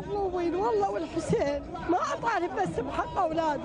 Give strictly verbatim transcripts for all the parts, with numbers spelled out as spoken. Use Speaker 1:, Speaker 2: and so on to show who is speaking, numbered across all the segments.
Speaker 1: مظلومين والله، والحسين ما اطالب بس بحق اولادي.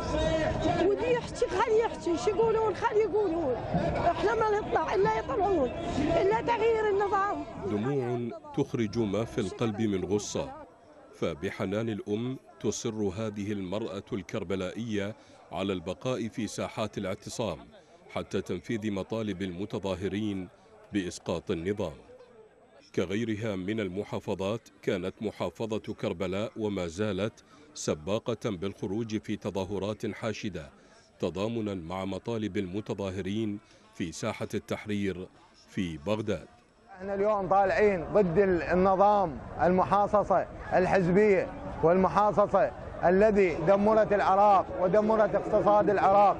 Speaker 1: ودي يحكي خلي يحكي، شو يقولون خلي يقولون، احنا ما نطلع الا يطلعون، الا تغيير النظام.
Speaker 2: دموع تخرج ما في القلب من غصة، فبحنان الأم تصر هذه المرأة الكربلائية على البقاء في ساحات الاعتصام حتى تنفيذ مطالب المتظاهرين بإسقاط النظام. كغيرها من المحافظات، كانت محافظة كربلاء وما زالت سباقة بالخروج في تظاهرات حاشدة تضامنا مع مطالب المتظاهرين في ساحة التحرير في بغداد.
Speaker 3: احنا اليوم طالعين ضد النظام، المحاصصة الحزبية والمحاصصة الذي دمرت العراق ودمرت اقتصاد العراق.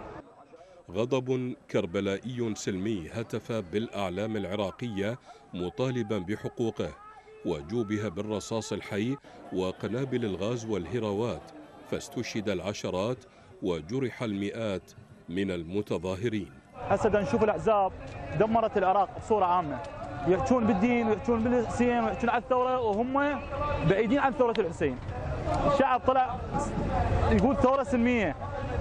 Speaker 2: غضب كربلائي سلمي هتف بالأعلام العراقية مطالبا بحقوقه، وجوبها بالرصاص الحي وقنابل الغاز والهراوات، فاستشهد العشرات وجرح المئات من المتظاهرين.
Speaker 4: هسه نشوف الأحزاب دمرت العراق بصورة عامة، يحجون بالدين ويحجون بالحسين ويحجون على الثورة وهم بعيدين عن ثورة الحسين. الشعب طلع يقول ثورة سلمية،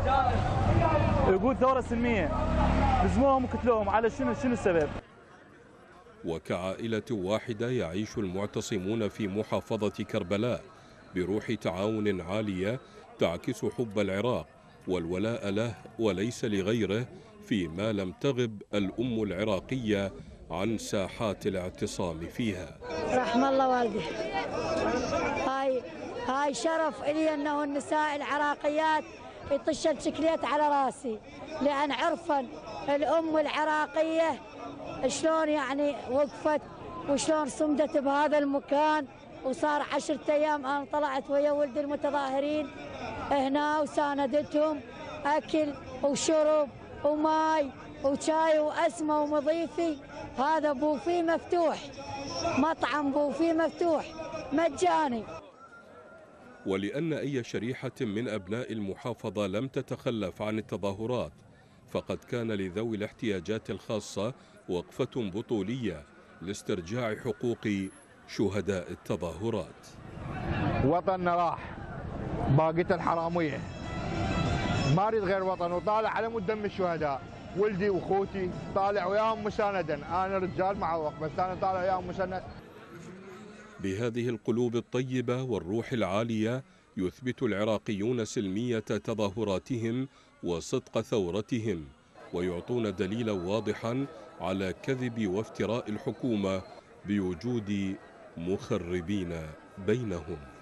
Speaker 4: يقول ثورة سلمية، لزموهم وقتلوهم على شنو شنو السبب؟
Speaker 2: وكعائلة واحدة يعيش المعتصمون في محافظة كربلاء بروح تعاون عالية تعكس حب العراق والولاء له وليس لغيره، فيما لم تغب الأم العراقية عن ساحات الاعتصام فيها.
Speaker 5: رحم الله والدي. هاي هاي شرف إلي أنه النساء العراقيات يطشن شكليت على راسي، لأن عرفا الأم العراقية شلون يعني وقفت وشلون صمدت بهذا المكان. وصار عشرة أيام أنا طلعت ويا ولد المتظاهرين هنا وساندتهم أكل وشرب وماي وشاي وأسمى ومضيفي. هذا بوفيه مفتوح، مطعم بوفيه مفتوح مجاني.
Speaker 2: ولأن أي شريحة من أبناء المحافظة لم تتخلف عن التظاهرات، فقد كان لذوي الاحتياجات الخاصة وقفة بطولية لاسترجاع حقوق شهداء التظاهرات.
Speaker 6: وطننا راح، باقيت الحرامية، ما اريد غير وطن، وطالع على مود دم الشهداء. ولدي واخوتي طالع وياهم مساندا، انا رجال معوق بس انا طالع وياهم مسند.
Speaker 2: بهذه القلوب الطيبة والروح العالية يثبت العراقيون سلمية تظاهراتهم وصدق ثورتهم، ويعطون دليلا واضحا على كذب وافتراء الحكومة بوجود مخربين بينهم.